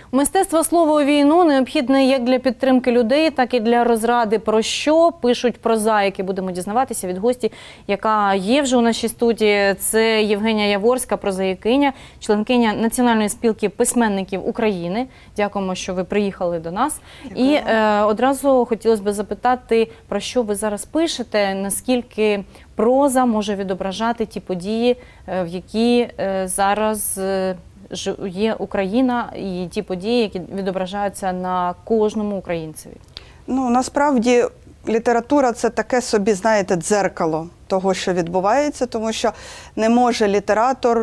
Мистецтво слова у війну необхідне як для підтримки людей, так і для розради. Про що пишуть прозаїки? Будемо дізнаватися від гості, яка є вже у нашій студії. Це Євгенія Яворська, прозаїкиня, членкиня Національної спілки письменників України. Дякуємо, що ви приїхали до нас. Дякую. І одразу хотілося б запитати, про що ви зараз пишете, наскільки проза може відображати ті події, в які зараз є Україна, і ті події, які відображаються на кожному українцеві? Ну, насправді, література – це таке собі, знаєте, дзеркало того, що відбувається, тому що не може літератор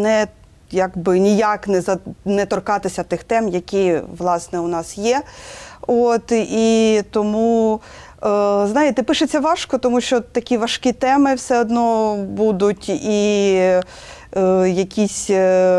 ніяк не торкатися тих тем, які, власне, у нас є. І тому, знаєте, пишеться важко, тому що такі важкі теми все одно будуть, і якісь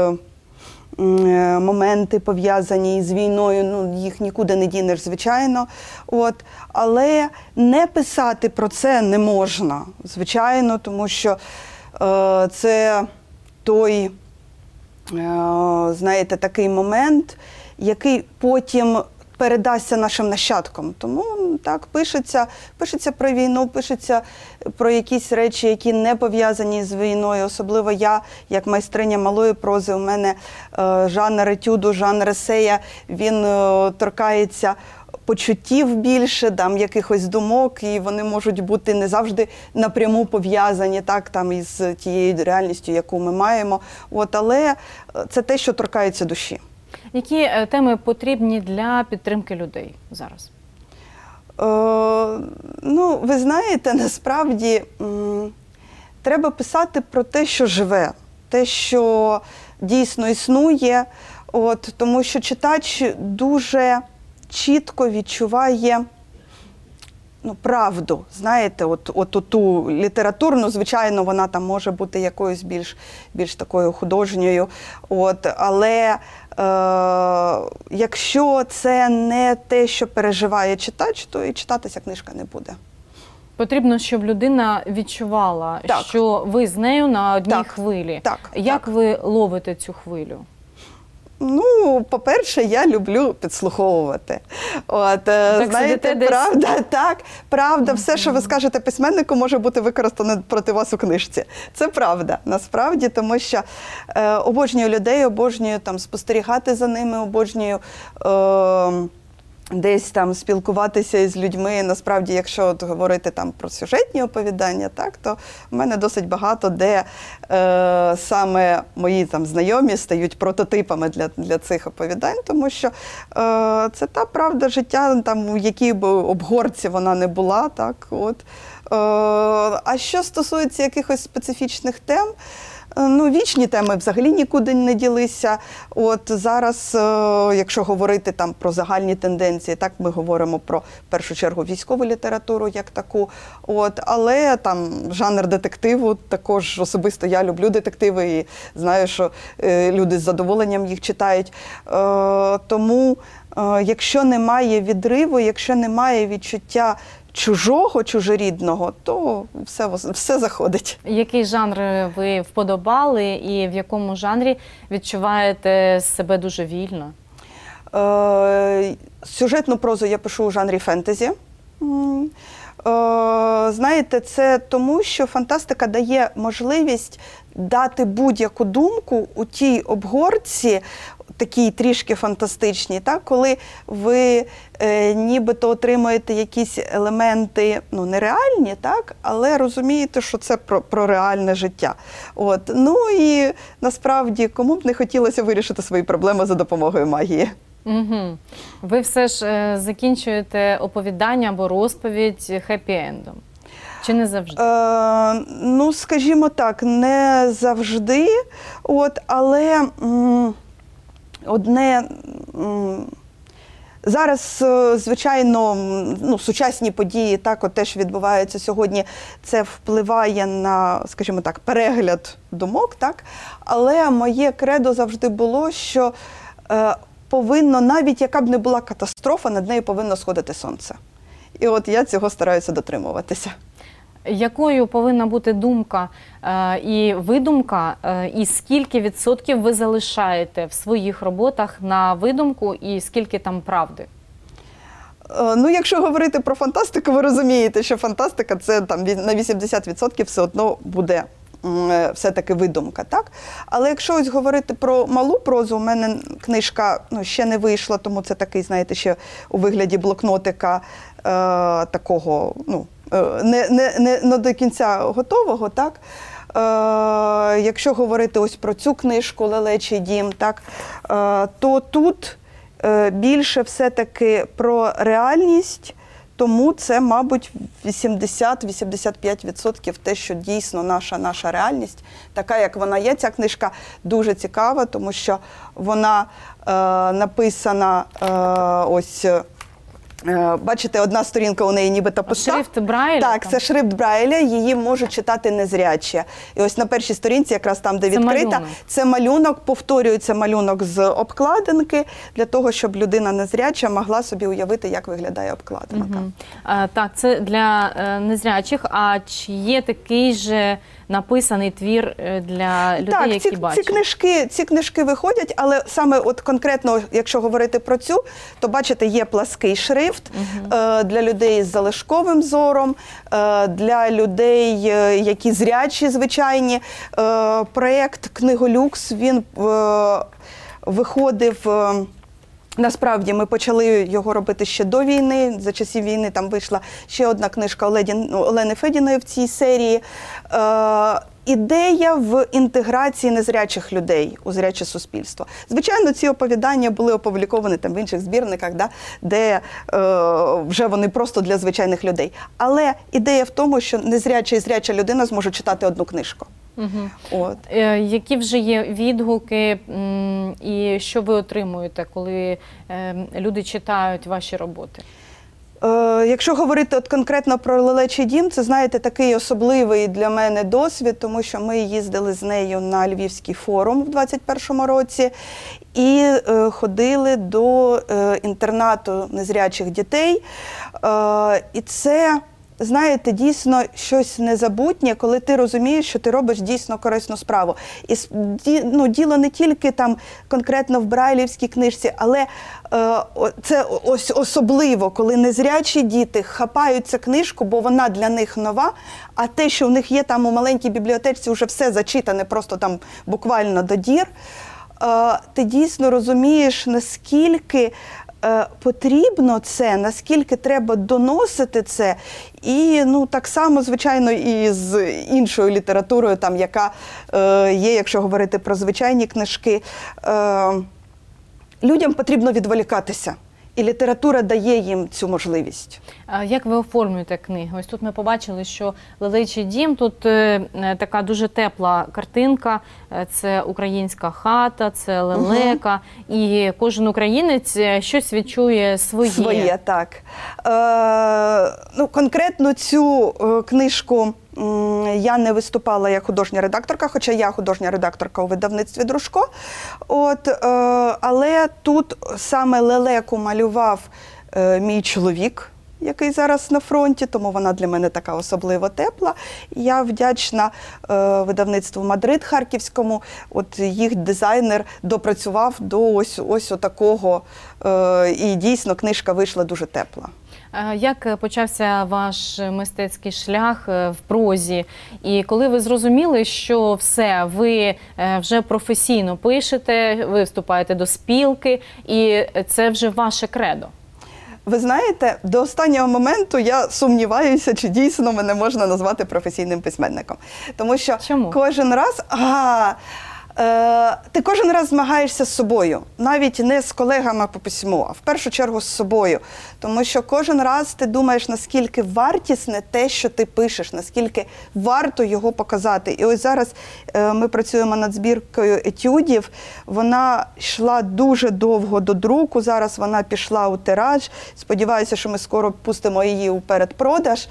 моменти, пов'язані з війною, ну, їх нікуди не дінеш, звичайно. Але не писати про це не можна, звичайно, тому що це той, знаєте, такий момент, який потім передасться нашим нащадкам. Тому так, пишеться про війну, пишеться про якісь речі, які не пов'язані з війною. Особливо я, як майстриня малої прози, у мене жанр етюду, жанр есея, він торкається почуттів більше, якихось думок, і вони можуть бути не завжди напряму пов'язані із тією реальністю, яку ми маємо. Але це те, що торкається душі. Які теми потрібні для підтримки людей зараз? Ну, ви знаєте, насправді треба писати про те, що живе, те, що дійсно існує, тому що читач дуже чітко відчуває правду, знаєте, ту літературну, звичайно, вона там може бути якоюсь більш такою художньою, але якщо це не те, що переживає читач, то і читатися книжка не буде. Потрібно, щоб людина відчувала, що ви з нею на одній хвилі. Як ви ловите цю хвилю? Ну, по-перше, я люблю підслуховувати. Знаєте, правда, все, що ви скажете письменнику, може бути використано проти вас у книжці. Це правда, насправді, тому що обожнюю людей, обожнюю спостерігати за ними, обожнюю десь спілкуватися із людьми. Насправді, якщо говорити про сюжетні оповідання, то в мене досить багато, де саме мої знайомі стають прототипами для цих оповідань, тому що це та правда життя, в якій би обгорці вона не була. А що стосується якихось специфічних тем, ну, вічні теми взагалі нікуди не ділися. Зараз, якщо говорити про загальні тенденції, ми говоримо про, в першу чергу, військову літературу як таку. Але жанр детективу, також особисто я люблю детективи і знаю, що люди з задоволенням їх читають. Тому, якщо немає відриву, якщо немає відчуття чужого, чужорідного, то все заходить. Який жанр ви вподобали і в якому жанрі відчуваєте себе дуже вільно? Сюжетну прозу я пишу у жанрі фентезі. Знаєте, це тому, що фантастика дає можливість дати будь-яку думку у тій обгорці, такій трішки фантастичній, коли ви нібито отримуєте якісь елементи, нереальні, але розумієте, що це про реальне життя. Ну і насправді, кому б не хотілося вирішити свої проблеми за допомогою магії. Угу. Ви все ж закінчуєте оповідання або розповідь хеппі-ендом? Чи не завжди? Ну, скажімо так, не завжди, але зараз, звичайно, сучасні події теж відбуваються сьогодні. Це впливає на, скажімо так, перегляд думок, але моє кредо завжди було, що повинно, навіть яка б не була катастрофа, над нею повинно сходити сонце. І я цього стараюся дотримуватися. Якою повинна бути думка і видумка, і скільки відсотків ви залишаєте в своїх роботах на видумку, і скільки там правди? Ну, якщо говорити про фантастику, ви розумієте, що фантастика – це там на 80% все одно буде все-таки видумка, так? Але якщо ось говорити про малу прозу, у мене книжка ще не вийшла, тому це такий, знаєте, ще у вигляді блокнотика такого, не до кінця готового, так? Якщо говорити ось про цю книжку «Лелечий дім», так, то тут більше все-таки про реальність, тому це, мабуть, 80-85% те, що дійсно наша реальність, така, як вона є. Ця книжка дуже цікава, тому що вона написана ось... Бачите, одна сторінка у неї нібито пуста. Шрифт Брайля? Так, це шрифт Брайля, її можуть читати незрячі. І ось на першій сторінці, якраз там, де відкрита, це малюнок, повторюється малюнок з обкладинки, для того, щоб людина незряча могла собі уявити, як виглядає обкладинка. Так, це для незрячих. А чи є такий же написаний твір для людей, які бачать? Ці книжки виходять, але саме от конкретно, якщо говорити про цю, то, бачите, є плаский шрифт для людей з залишковим зором, для людей, які зрячі, звичайні. Проєкт «Книголюкс», він виходив... Насправді, ми почали його робити ще до війни, за часів війни там вийшла ще одна книжка Олени Федіної в цій серії. Ідея в інтеграції незрячих людей у зряче суспільство. Звичайно, ці оповідання були опубліковані там в інших збірниках, де вже вони просто для звичайних людей. Але ідея в тому, що незряча і зряча людина зможуть читати одну книжку. От. Які вже є відгуки і що ви отримуєте, коли люди читають ваші роботи? Якщо говорити от конкретно про «Лелечий дім», це, знаєте, такий особливий для мене досвід, тому що ми їздили з нею на Львівський форум в 2021 році і ходили до інтернату незрячих дітей. І це, знаєте, дійсно щось незабутнє, коли ти розумієш, що ти робиш дійсно корисну справу. І діло не тільки там конкретно в брайлівській книжці, але це ось особливо, коли незрячі діти хапаються книжку, бо вона для них нова, а те, що в них є там у маленькій бібліотеці, вже все зачитане просто там буквально до дір, ти дійсно розумієш, наскільки потрібно це, наскільки треба доносити це. І так само, звичайно, і з іншою літературою, там, яка є, якщо говорити про звичайні книжки. Людям потрібно відволікатися. І література дає їм цю можливість. Як ви оформлюєте книги? Ось тут ми побачили, що «Лелечий дім», тут така дуже тепла картинка, це українська хата, це лелека, і кожен українець щось відчує своє. Своє, так. Конкретно цю книжку я не виступала як художня редакторка, хоча я художня редакторка у видавництві «Дружко». Але тут саме лелеку малював мій чоловік, який зараз на фронті, тому вона для мене така особливо тепла. Я вдячна видавництву «Мадрид» харківському, от їх дизайнер допрацював до ось такого, і дійсно книжка вийшла дуже тепла. Як почався ваш мистецький шлях в прозі? І коли ви зрозуміли, що все, ви вже професійно пишете, ви вступаєте до спілки, і це вже ваше кредо? Ви знаєте, до останнього моменту я сумніваюся, чи дійсно мене можна назвати професійним письменником. Тому що кожен раз... Ти кожен раз змагаєшся з собою, навіть не з колегами по письму, а в першу чергу з собою. Тому що кожен раз ти думаєш, наскільки вартісне те, що ти пишеш, наскільки варто його показати. І ось зараз ми працюємо над збіркою етюдів, вона йшла дуже довго до друку, зараз вона пішла у тираж, сподіваюся, що ми скоро пустимо її у передпродаж.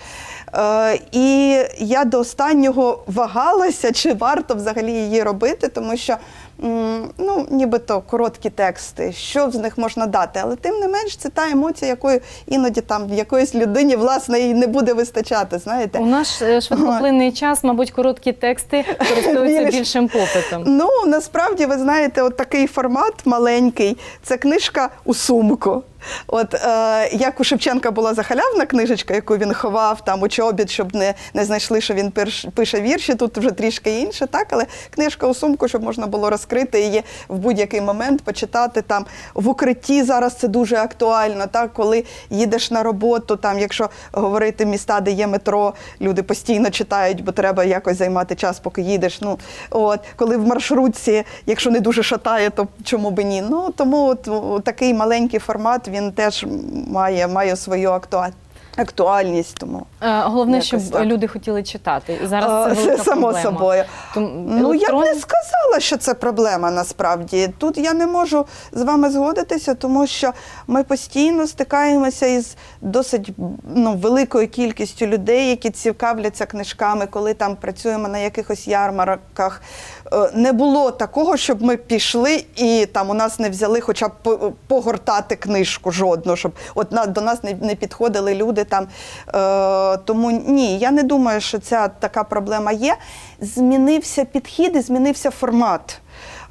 І я до останнього вагалася, чи варто взагалі її робити, тому що ну, нібито короткі тексти, що з них можна дати. Але тим не менш, це та емоція, якою іноді там якоїсь людині, власне, і не буде вистачати, знаєте. У наш швидкоплинний час, мабуть, короткі тексти користуються більшим попитом. Ну, насправді, ви знаєте, от такий формат маленький, це книжка у сумку. От як у Шевченка була захалявна книжечка, яку він ховав там у чобіт, щоб не знайшли, що він пише вірші, тут вже трішки інше, так, але книжка у сумку, щоб можна було розкрити її в будь-який момент, почитати там в укритті. Зараз це дуже актуально, так, коли їдеш на роботу, там, якщо говорити міста, де є метро, люди постійно читають, бо треба якось займати час, поки їдеш. Ну, от, коли в маршрутці, якщо не дуже шатає, то чому би ні? Ну, тому от такий маленький формат, він теж має свою актуальність. Тому головне, щоб люди хотіли читати. І зараз це велика само проблема. собою. Ну, я б не сказала, що це проблема насправді. Тут я не можу з вами згодитися, тому що ми постійно стикаємося із досить великою кількістю людей, які цікавляться книжками, коли там працюємо на якихось ярмарках. Не було такого, щоб ми пішли і там у нас не взяли хоча б погортати книжку жодну, щоб от до нас не підходили люди там. Тому ні, я не думаю, що ця така проблема є. Змінився підхід і змінився формат.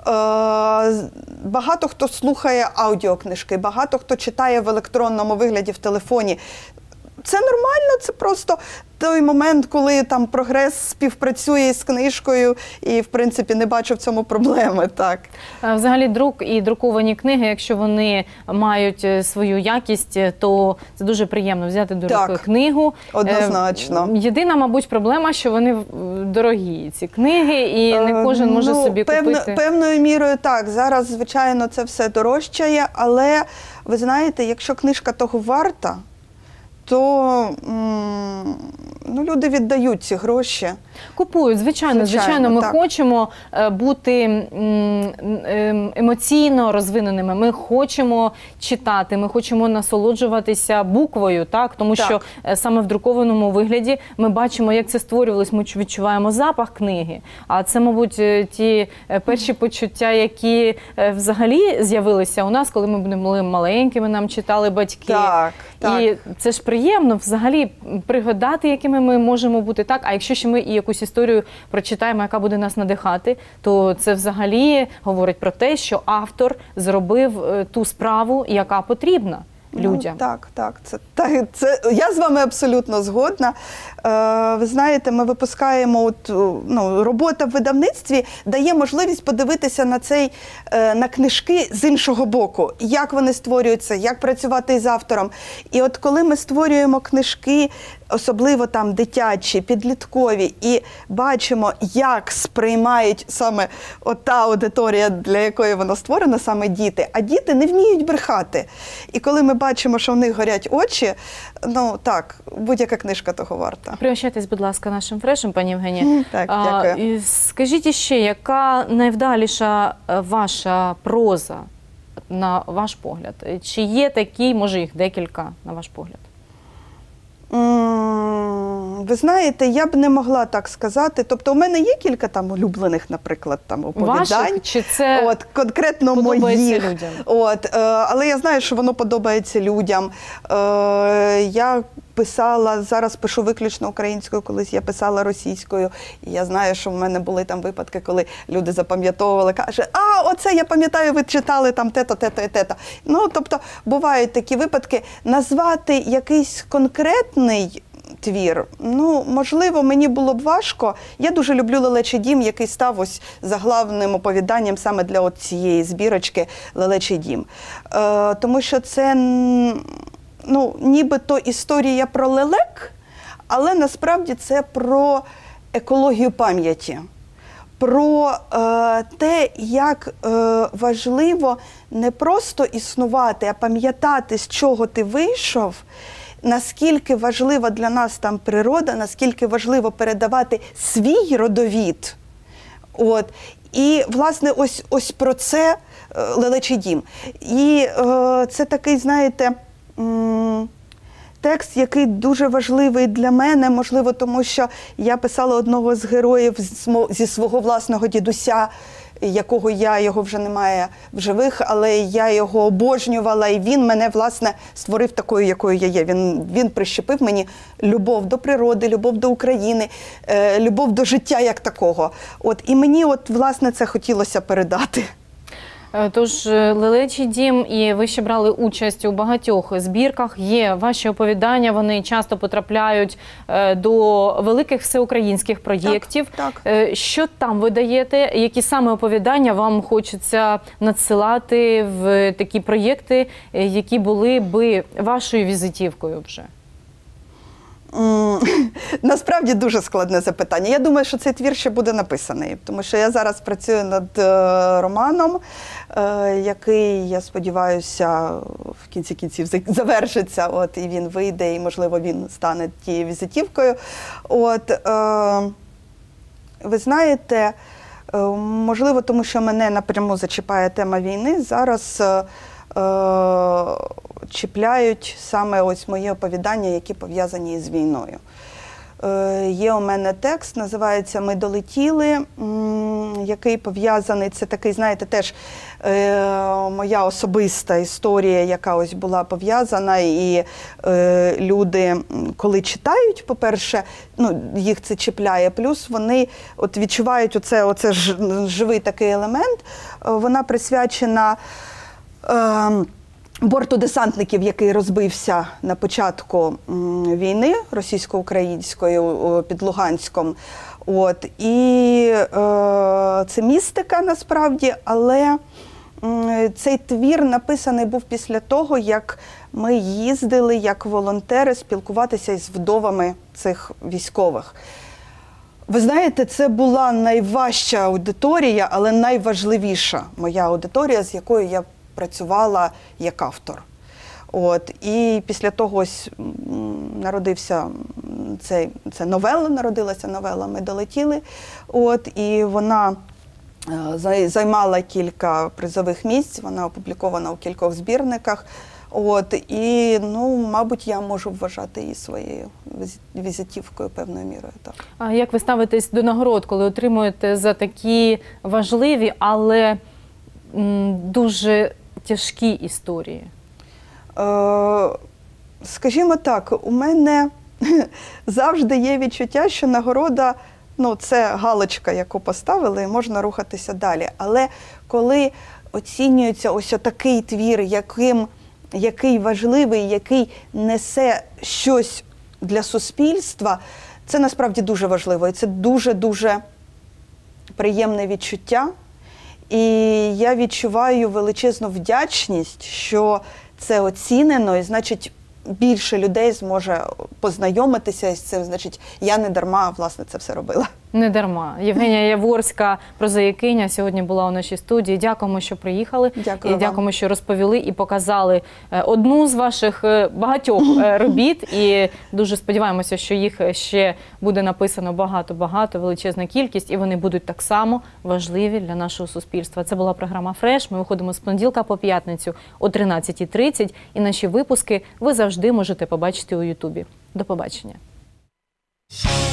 Багато хто слухає аудіокнижки, багато хто читає в електронному вигляді в телефоні. Це нормально, це просто той момент, коли там прогрес співпрацює з книжкою і, в принципі, не бачу в цьому проблеми, так. Взагалі, друк і друковані книги, якщо вони мають свою якість, то це дуже приємно взяти до руки книгу. Однозначно. Єдина, мабуть, проблема, що вони дорогі, ці книги, і не кожен може собі купити. Певною мірою так. Зараз, звичайно, це все дорожчає, але, ви знаєте, якщо книжка того варта, то люди віддають ці гроші. Купують, звичайно. Ми хочемо бути емоційно розвиненими, ми хочемо читати, ми хочемо насолоджуватися буквою, так? Тому що саме в друкованому вигляді ми бачимо, як це створювалось, ми відчуваємо запах книги. А це, мабуть, ті перші почуття, які взагалі з'явилися у нас, коли ми були маленькими, нам читали батьки. Так. І це ж приємно взагалі пригадати, якими ми можемо бути, так? А якщо ще ми і якусь історію прочитаємо, яка буде нас надихати, то це взагалі говорить про те, що автор зробив ту справу, яка потрібна людям. Так. Я з вами абсолютно згодна. Ви знаєте, ми випускаємо, робота в видавництві дає можливість подивитися на книжки з іншого боку. Як вони створюються, як працювати із автором. І от коли ми створюємо книжки, особливо там дитячі, підліткові, і бачимо, як сприймають саме та аудиторія, для якої вона створена, саме діти, а діти не вміють брехати. І коли ми бачимо, що в них горять очі, будь-яка книжка того варта. Пригощайтесь, будь ласка, нашим фрешем, пані Євгенія. Так, дякую. Скажіть іще, яка найвдаліша ваша проза, на ваш погляд? Чи є такі, може їх декілька, на ваш погляд? Ви знаєте, я б не могла так сказати. Тобто у мене є кілька там улюблених, наприклад, там оповідань. Ваших? Чи це конкретно моїх. Людям? Але я знаю, що воно подобається людям. Я писала, зараз пишу виключно українською, колись я писала російською. І я знаю, що в мене були там випадки, коли люди запам'ятовували, каже, оце я пам'ятаю, ви читали там те-то, те-то і те-то. Тобто, бувають такі випадки. Назвати якийсь конкретний твір, можливо, мені було б важко. Я дуже люблю «Лелечий дім», який став ось заглавним оповіданням саме для цієї збірочки «Лелечий дім». Тому що це, нібито історія про лелек, але насправді це про екологію пам'яті. Про те, як важливо не просто існувати, а пам'ятати, з чого ти вийшов, наскільки важлива для нас там природа, наскільки важливо передавати свій родовід. І, власне, ось про це «Лелечий дім». І це такий, знаєте, текст, який дуже важливий для мене, можливо, тому що я писала одного з героїв зі свого власного дідуся, якого його вже немає в живих, але я його обожнювала, і він мене, власне, створив такою, якою я є. Він прищепив мені любов до природи, любов до України, любов до життя як такого. І мені, власне, це хотілося передати. Тож, «Лелечий дім», і ви ще брали участь у багатьох збірках. Є ваші оповідання, вони часто потрапляють до великих всеукраїнських проєктів. Так. Що там ви даєте? Які саме оповідання вам хочеться надсилати в такі проєкти, які були би вашою візитівкою вже? Насправді дуже складне запитання. Я думаю, що цей твір ще буде написаний, тому що я зараз працюю над романом, який, я сподіваюся, в кінці кінців завершиться, і він вийде, і, можливо, він стане тією візитівкою. Ви знаєте, можливо, тому що мене напряму зачіпає тема війни, зараз чіпляють саме мої оповідання, які пов'язані з війною. Є у мене текст, називається «Ми долетіли», який пов'язаний, це такий, знаєте, теж моя особиста історія, яка була пов'язана, і люди, коли читають, по-перше, їх це чіпляє, плюс вони відчувають оце живий такий елемент, вона присвячена борту десантників, який розбився на початку війни російсько-української під Луганськом. І це містика насправді, але цей твір написаний був після того, як ми їздили як волонтери спілкуватися із вдовами цих військових. Ви знаєте, це була найважча аудиторія, але найважливіша моя аудиторія, з якою я працювала як автор. І після того народилася новела «Ми долетіли», і вона займала кілька призових місць, вона опублікована у кількох збірниках. І, мабуть, я можу вважати її своєю візитівкою певною мірою. Так. А як ви ставитесь до нагород, коли отримуєте за такі важливі, але дуже тяжкі історії? Скажімо так, у мене завжди є відчуття, що нагорода, це галочка, яку поставили, і можна рухатися далі. Але коли оцінюється ось такий твір, який важливий, який несе щось для суспільства, це насправді дуже важливо. І це дуже-дуже приємне відчуття. І я відчуваю величезну вдячність, що це оцінено, і, значить, більше людей зможе познайомитися з цим. Значить, я не дарма, власне, це все робила. Не дарма. Євгенія Яворська, прозаїкиня, сьогодні була у нашій студії. Дякуємо, що приїхали. Дякую вам. Дякуємо, що розповіли і показали одну з ваших багатьох робіт. І дуже сподіваємося, що їх ще буде написано багато-багато, величезна кількість, і вони будуть так само важливі для нашого суспільства. Це була програма «Фреш». Ми виходимо з понеділка по п'ятницю о 13:30. І наші випуски ви завжди можете побачити у Ютубі. До побачення.